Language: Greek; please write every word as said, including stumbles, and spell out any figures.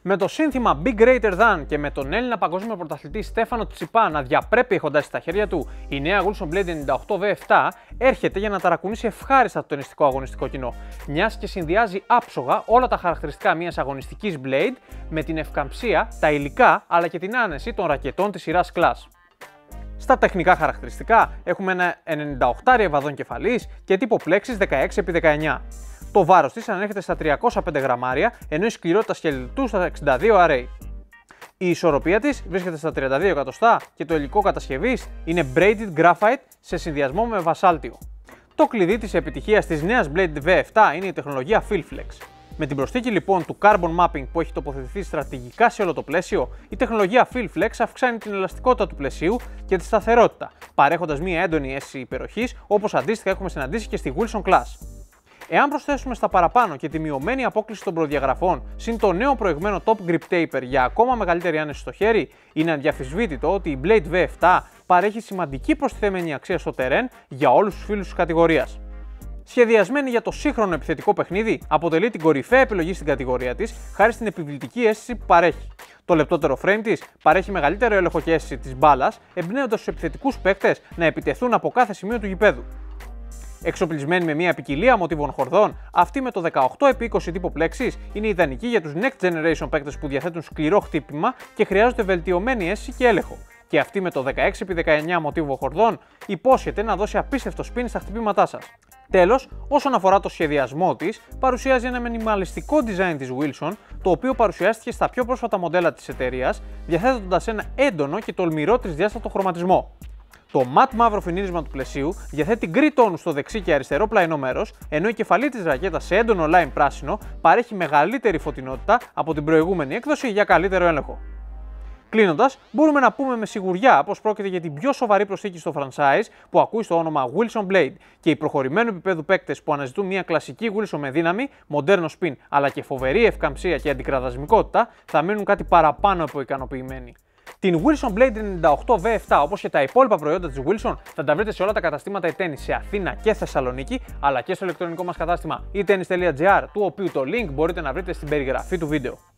Με το σύνθημα Big Greater Than και με τον Έλληνα παγκόσμιο πρωταθλητή Στέφανο Τσιπά να διαπρέπει έχοντας στα χέρια του, η νέα Wilson Blade ενενήντα οκτώ βι επτά έρχεται για να ταρακουνήσει ευχάριστα το ταινιστικό αγωνιστικό κοινό, μιας και συνδυάζει άψογα όλα τα χαρακτηριστικά μιας αγωνιστικής Blade με την ευκαμψία, τα υλικά αλλά και την άνεση των ρακετών της σειράς Class. Στα τεχνικά χαρακτηριστικά έχουμε ένα ενενήντα οκτώ ευαδών κεφαλής και τύπο πλέξης δεκαέξι επί δεκαεννιά. Το βάρος της ανέρχεται στα τριακόσια πέντε γραμμάρια, ενώ η σκληρότητα σκελετού στα εξήντα δύο αρέι. Η ισορροπία της βρίσκεται στα τριάντα δύο εκατοστά και το υλικό κατασκευής είναι braided graphite σε συνδυασμό με βασάλτιο. Το κλειδί της επιτυχίας της νέας Blade βι επτά είναι η τεχνολογία FeelFlex. Με την προσθήκη λοιπόν του Carbon Mapping που έχει τοποθετηθεί στρατηγικά σε όλο το πλαίσιο, η τεχνολογία FeelFlex αυξάνει την ελαστικότητα του πλαισίου και τη σταθερότητα, παρέχοντας μια έντονη αίσθηση υπεροχής όπως αντίστοιχα έχουμε συναντήσει και στη Wilson Class. Εάν προσθέσουμε στα παραπάνω και τη μειωμένη απόκλιση των προδιαγραφών, συν το νέο προηγμένο Top Grip Taper για ακόμα μεγαλύτερη άνεση στο χέρι, είναι αδιαφυσβήτητο ότι η Blade βι επτά παρέχει σημαντική προστιθέμενη αξία στο terrain για όλους τους φίλους της κατηγορίας. Σχεδιασμένη για το σύγχρονο επιθετικό παιχνίδι, αποτελεί την κορυφαία επιλογή στην κατηγορία της χάρη στην επιβλητική αίσθηση που παρέχει. Το λεπτότερο frame της παρέχει μεγαλύτερο έλεγχο και αίσθηση της μπάλας, εμπνέοντας τους επιθετικούς παίκτες να επιτεθούν από κάθε σημείο του γηπέδου. Εξοπλισμένη με μια ποικιλία μοτίβων χορδών, αυτή με το δεκαοκτώ επί είκοσι τύπο πλέξης είναι ιδανική για τους next generation παίκτες που διαθέτουν σκληρό χτύπημα και χρειάζονται βελτιωμένη αίσθηση και έλεγχο. Και αυτή με το δεκαέξι επί δεκαεννιά μοτίβο χορδών υπόσχεται να δώσει απίστευτο spin στα χτυπήματά σας. Τέλος, όσον αφορά το σχεδιασμό της, παρουσιάζει ένα μινιμαλιστικό design της Wilson, το οποίο παρουσιάστηκε στα πιο πρόσφατα μοντέλα της εταιρείας, διαθέτοντας ένα έντονο και τολμηρό τρισδιάστατο χρωματισμό. Το ματ μαύρο φινίρισμα του πλαισίου διαθέτει γκρι τόνου στο δεξί και αριστερό πλαϊνό μέρος, ενώ η κεφαλή της ρακέτας σε έντονο lime πράσινο παρέχει μεγαλύτερη φωτεινότητα από την προηγούμενη έκδοση για καλύτερο έλεγχο. Κλείνοντας, μπορούμε να πούμε με σιγουριά πως πρόκειται για την πιο σοβαρή προσθήκη στο franchise που ακούει στο όνομα Wilson Blade και οι προχωρημένου επίπεδου παίκτες που αναζητούν μια κλασική Wilson με δύναμη, μοντέρνο spin αλλά και φοβερή ευκαμψία και αντικραδασμικότητα θα μείνουν κάτι παραπάνω από ικανοποιημένοι. Την Wilson Blade ενενήντα οκτώ βι επτά όπως και τα υπόλοιπα προϊόντα της Wilson θα τα βρείτε σε όλα τα καταστήματα e-tennis σε Αθήνα και Θεσσαλονίκη αλλά και στο ηλεκτρονικό μας κατάστημα e tennis τελεία gr, του οποίου το link μπορείτε να βρείτε στην περιγραφή του βίντεο.